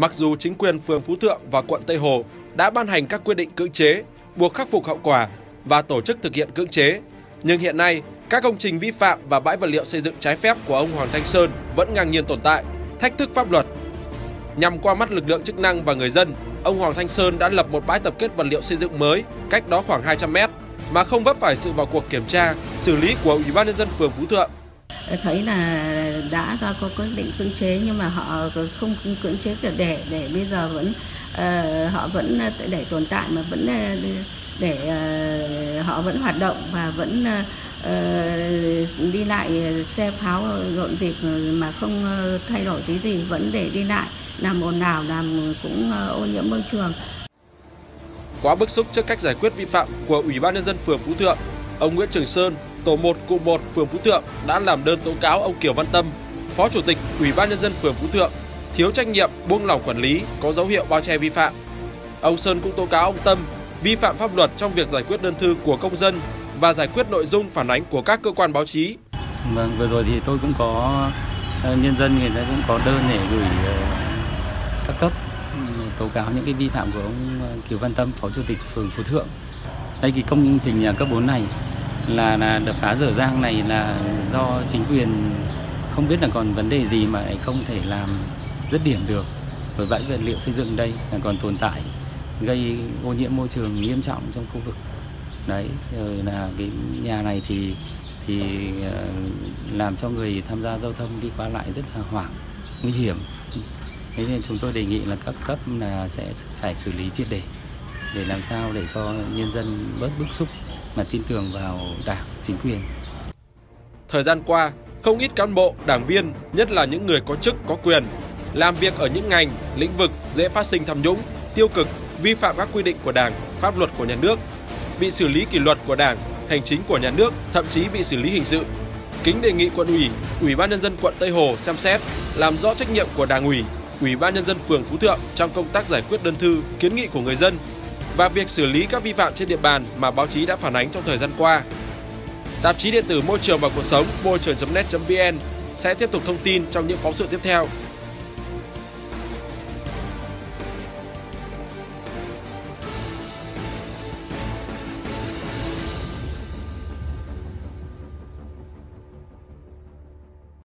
Mặc dù chính quyền phường Phú Thượng và quận Tây Hồ đã ban hành các quyết định cưỡng chế, buộc khắc phục hậu quả và tổ chức thực hiện cưỡng chế, nhưng hiện nay các công trình vi phạm và bãi vật liệu xây dựng trái phép của ông Hoàng Thanh Sơn vẫn ngang nhiên tồn tại, thách thức pháp luật. Nhằm qua mắt lực lượng chức năng và người dân, ông Hoàng Thanh Sơn đã lập một bãi tập kết vật liệu xây dựng mới cách đó khoảng 200 mét mà không vấp phải sự vào cuộc kiểm tra, xử lý của Ủy ban nhân dân phường Phú Thượng. Thấy là đã ra có quyết định cưỡng chế nhưng mà họ không cưỡng chế để bây giờ vẫn họ vẫn để tồn tại mà vẫn để họ vẫn hoạt động và vẫn đi lại xe pháo rộn rịp mà không thay đổi tí gì, vẫn để đi lại, làm ồn ào, làm cũng ô nhiễm môi trường. Quá bức xúc trước cách giải quyết vi phạm của Ủy ban nhân dân phường Phú Thượng, ông Nguyễn Trường Sơn, tổ 1 cụm 1 phường Phú Thượng đã làm đơn tố cáo ông Kiều Văn Tâm, Phó Chủ tịch Ủy ban nhân dân phường Phú Thượng thiếu trách nhiệm, buông lỏng quản lý, có dấu hiệu bao che vi phạm. Ông Sơn cũng tố cáo ông Tâm vi phạm pháp luật trong việc giải quyết đơn thư của công dân và giải quyết nội dung phản ánh của các cơ quan báo chí. Vâng, vừa rồi thì tôi cũng có nhân dân người ta cũng có đơn để gửi các cấp tố cáo những cái vi phạm của ông Kiều Văn Tâm, Phó Chủ tịch phường Phú Thượng. Đây thì công trình nhà cấp 4 này là đập phá dở dang này là do chính quyền không biết là còn vấn đề gì mà lại không thể làm dứt điểm được. Bởi bãi vật liệu xây dựng đây là còn tồn tại, gây ô nhiễm môi trường nghiêm trọng trong khu vực. Đấy, rồi là cái nhà này thì làm cho người tham gia giao thông đi qua lại rất là hoảng, nguy hiểm. Thế nên chúng tôi đề nghị là các cấp là sẽ phải xử lý triệt để làm sao để cho nhân dân bớt bức xúc mà tin tưởng vào Đảng, chính quyền. Thời gian qua, không ít cán bộ, đảng viên, nhất là những người có chức, có quyền, làm việc ở những ngành, lĩnh vực dễ phát sinh tham nhũng, tiêu cực, vi phạm các quy định của Đảng, pháp luật của nhà nước, bị xử lý kỷ luật của Đảng, hành chính của nhà nước, thậm chí bị xử lý hình sự. Kính đề nghị quận ủy, Ủy ban nhân dân quận Tây Hồ xem xét, làm rõ trách nhiệm của Đảng ủy, Ủy ban nhân dân phường Phú Thượng trong công tác giải quyết đơn thư, kiến nghị của người dân và việc xử lý các vi phạm trên địa bàn mà báo chí đã phản ánh trong thời gian qua. Tạp chí điện tử Môi trường và cuộc sống môi trường.net.vn sẽ tiếp tục thông tin trong những phóng sự tiếp theo.